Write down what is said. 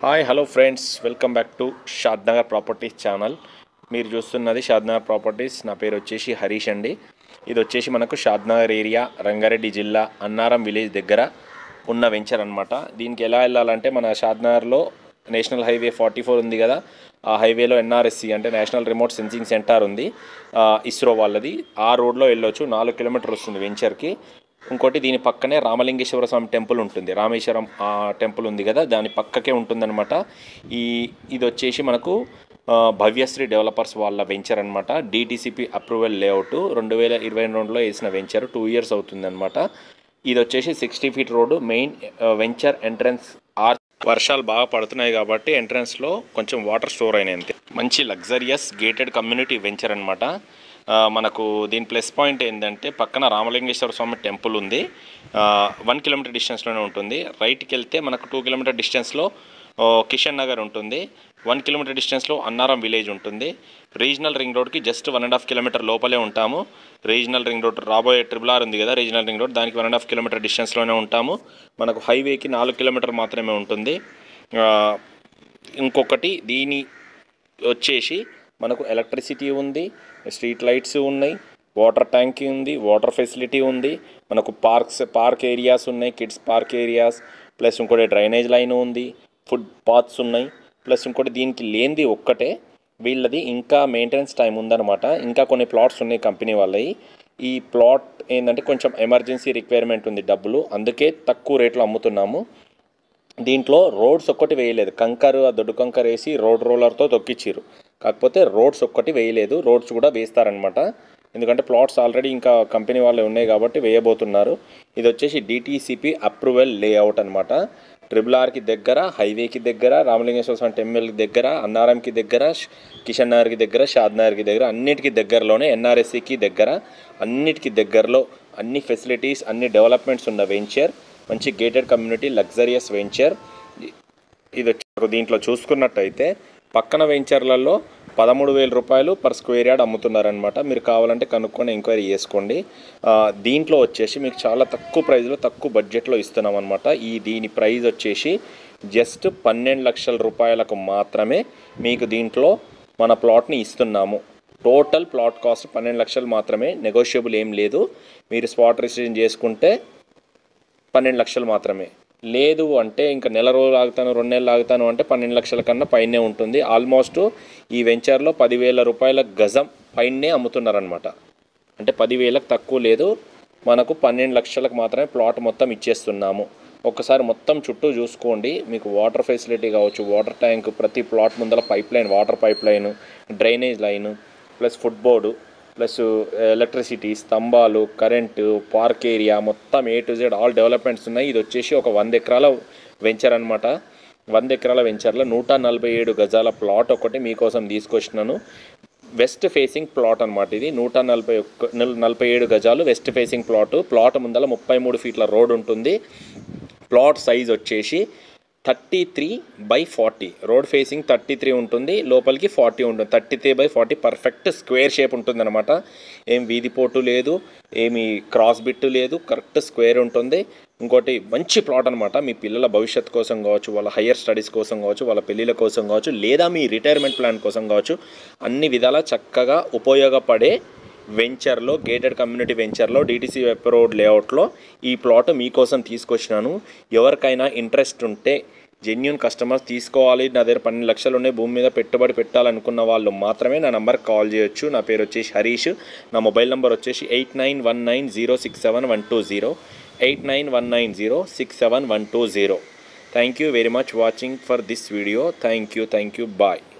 Hi hello friends, welcome back to Shadnagar properties channel. మీరు చూస్తున్నది Shadnagar properties. నా పేరు వచ్చేసి హరీష్ అండి. ఇది వచ్చేసి మనకు షాద్నగర్ ఏరియా, రంగారెడ్డి జిల్లా, అన్నారం విలేజ్ దగ్గర ఉన్న వెంచర్ అనమాట. దీనికి ఎలా వెళ్ళాలంటే మన షాద్నగర్లో నేషనల్ హైవే 44 ఉంది కదా, ఆ హైవేలో ఎన్ఆర్ఎస్సి అంటే నేషనల్ రిమోట్ సెన్సింగ్ సెంటర్ ఉంది, ఇస్రో వాళ్ళది. ఆ రోడ్లో వెళ్ళొచ్చు. 4 కిలోమీటర్ వస్తుంది వెంచర్కి. ఇంకోటి దీని పక్కనే రామలింగేశ్వర స్వామి టెంపుల్ ఉంటుంది. రామేశ్వరం టెంపుల్ ఉంది కదా, దాని పక్కకే ఉంటుందన్నమాట. ఇది వచ్చేసి మనకు భవ్యశ్రీ డెవలపర్స్ వాళ్ళ వెంచర్ అనమాట. డిటిసిపి అప్రూవల్ లేఅవుట్ 2022లో వేసిన వెంచర్ 2 ఇయర్స్ అవుతుందన్నమాట. ఇది వచ్చేసి 60 feet road. Main venture entrance వర్షాలు బాగా పడుతున్నాయి కాబట్టి ఎంట్రన్స్లో కొంచెం వాటర్ స్టోర్ అయినాయి అంతే. మంచి లగ్జరియస్ గేటెడ్ కమ్యూనిటీ వెంచర్ అనమాట. మనకు దీని ప్లస్ పాయింట్ ఏంటంటే పక్కన రామలింగేశ్వర స్వామి టెంపుల్ ఉంది. 1 కిలోమీటర్ డిస్టెన్స్లోనే ఉంటుంది. రైట్కి వెళ్తే మనకు 2 కిలోమీటర్ డిస్టెన్స్లో కిషన్ నగర్ ఉంటుంది. 1 కిలోమీటర్ డిస్టెన్స్లో అన్నారం విలేజ్ ఉంటుంది. రీజనల్ రింగ్ రోడ్కి జస్ట్ 1.5 కిలోమీటర్ లోపలే ఉంటాము. రీజనల్ రింగ్ రోడ్ రాబోయే RRR ఉంది కదా, రీజనల్ రింగ్ రోడ్, దానికి 1.5 కిలోమీటర్ డిస్టెన్స్లోనే ఉంటాము. మనకు హైవేకి 4 కిలోమీటర్ మాత్రమే ఉంటుంది. ఇంకొకటి దీని వచ్చేసి మనకు ఎలక్ట్రిసిటీ ఉంది, స్ట్రీట్ లైట్స్ ఉన్నాయి, వాటర్ ట్యాంక్ ఉంది, వాటర్ ఫెసిలిటీ ఉంది, మనకు పార్క్ ఏరియాస్ ఉన్నాయి, కిడ్స్ పార్క్ ఏరియాస్, ప్లస్ ఇంకోటి డ్రైనేజ్ లైన్ ఉంది, ఫుడ్ పాత్స్ ఉన్నాయి. ప్లస్ ఇంకోటి దీనికి లేనిది ఒక్కటే, వీళ్ళది ఇంకా మెయింటెనెన్స్ టైం ఉందన్నమాట. ఇంకా కొన్ని ప్లాట్స్ ఉన్నాయి కంపెనీ వాళ్ళవి. ఈ ప్లాట్ ఏంటంటే కొంచెం ఎమర్జెన్సీ రిక్వైర్మెంట్ ఉంది డబ్బులు, అందుకే తక్కువ రేట్లో అమ్ముతున్నాము. దీంట్లో రోడ్స్ ఒక్కటి వేయలేదు. దొడ్డు కంకర్ వేసి రోలర్తో తొక్కిచ్చిర్రు. కాకపోతే రోడ్స్ ఒక్కటి వేయలేదు. రోడ్స్ కూడా వేస్తారనమాట, ఎందుకంటే ప్లాట్స్ ఆల్రెడీ ఇంకా కంపెనీ వాళ్ళు ఉన్నాయి కాబట్టి వేయబోతున్నారు. ఇది వచ్చేసి డిటిసిపి అప్రూవల్ లేఅవుట్ అనమాట. RRRకి దగ్గర, హైవేకి దగ్గర, రామలింగేశ్వర స్వామి టెంపుల్కి దగ్గర, అన్నారంకి దగ్గర, కిషన్ నగర్కి దగ్గర, షాద్నగర్కి దగ్గర, అన్నిటికీ దగ్గరలోనే, ఎన్ఆర్ఎస్సికి దగ్గర, అన్నిటికీ దగ్గరలో అన్ని ఫెసిలిటీస్, అన్ని డెవలప్మెంట్స్ ఉన్న వెంచర్. మంచి గేటెడ్ కమ్యూనిటీ లగ్జరియస్ వెంచర్. ఇది దీంట్లో చూసుకున్నట్టయితే పక్కన వెంచర్లలో 13,000 రూపాయలు పర్ స్క్వేర్ యార్డ్ అమ్ముతున్నారనమాట. మీరు కావాలంటే కనుక్కొని ఎంక్వైరీ చేసుకోండి. దీంట్లో వచ్చేసి మీకు చాలా తక్కువ ప్రైస్లో, తక్కువ బడ్జెట్లో ఇస్తున్నాం అనమాట. దీని ప్రైస్ వచ్చేసి జస్ట్ 12 లక్షల రూపాయలకు మాత్రమే మీకు దీంట్లో మన ప్లాట్ని ఇస్తున్నాము. టోటల్ ప్లాట్ కాస్ట్ 12 లక్షలు మాత్రమే, నెగోషియబుల్ ఏం లేదు. మీరు స్పాట్ రిజిస్ట్రేషన్ చేసుకుంటే 12 లక్షలు మాత్రమే. లేదు అంటే ఇంకా నెల రోజులు ఆగుతాను, 2 నెలలు ఆగుతాను అంటే 12 లక్షల కన్నా పైనే ఉంటుంది. ఆల్మోస్ట్ ఈ వెంచర్లో 10,000 రూపాయల గజం పైనే అమ్ముతున్నారనమాట. అంటే 10,000కు తక్కువ లేదు. మనకు 12 లక్షలకు మాత్రమే ప్లాట్ మొత్తం ఇచ్చేస్తున్నాము. ఒక్కసారి మొత్తం చుట్టూ చూసుకోండి. మీకు వాటర్ ఫెసిలిటీ కావచ్చు, వాటర్ ట్యాంక్, ప్రతి ప్లాట్ ముందర pipe line, water pipe line, drainage line, plus foot board, plus electricity, స్తంభాలు, కరెంటు, పార్క్ ఏరియా, మొత్తం A to Z all developments ఉన్నాయి. ఇది వచ్చేసి ఒక 100 ఎకరాల వెంచర్ అనమాట. 100 ఎకరాల వెంచర్లో 147 గజాల ప్లాట్ ఒకటి మీకోసం తీసుకొచ్చినాను. వెస్ట్ ఫేసింగ్ ప్లాట్ అనమాట. ఇది 147 గజాలు వెస్ట్ ఫేసింగ్ ప్లాట్ ముందర 33 ఫీట్ల రోడ్ ఉంటుంది. ప్లాట్ సైజ్ వచ్చేసి 33/40. రోడ్ ఫేసింగ్ 33 ఉంటుంది, లోపలికి 40 ఉంటుంది. 33/40 పర్ఫెక్ట్ స్క్వేర్ షేప్ ఉంటుంది అనమాట. ఏం వీధి పోటు లేదు, ఏమి క్రాస్ బిట్టు లేదు, కరెక్ట్ స్క్వేర్ ఉంటుంది. ఇంకోటి మంచి ప్లాట్ అనమాట. మీ పిల్లల భవిష్యత్తు కోసం కావచ్చు, వాళ్ళ హయ్యర్ స్టడీస్ కోసం కావచ్చు, వాళ్ళ పెళ్ళిళ్ళ కోసం కావచ్చు, లేదా మీ రిటైర్మెంట్ ప్లాన్ కోసం కావచ్చు, అన్ని విధాలా చక్కగా ఉపయోగపడే వెంచర్లో, గేటెడ్ కమ్యూనిటీ వెంచర్లో, డిటిసి అప్రూవ్డ్ లేఅవుట్లో ఈ ప్లాట్ మీకోసం తీసుకొచ్చినాను. ఎవరికైనా ఇంట్రెస్ట్ ఉంటే, జెన్యూన్ కస్టమర్స్ తీసుకోవాలి, నా దగ్గర 12 లక్షలు ఉన్నాయి, భూమి మీద పెట్టుబడి పెట్టాలనుకున్న వాళ్ళు మాత్రమే నా నెంబర్కి కాల్ చేయొచ్చు. నా పేరు వచ్చేసి హరీష్. నా మొబైల్ నెంబర్ వచ్చేసి 8919067120, 8919067120. Thank you very much watching for this video. Thank you. Bye.